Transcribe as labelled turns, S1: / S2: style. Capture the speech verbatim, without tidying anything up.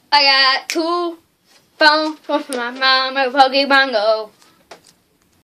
S1: I got two phones from my mom and Pokemon Go.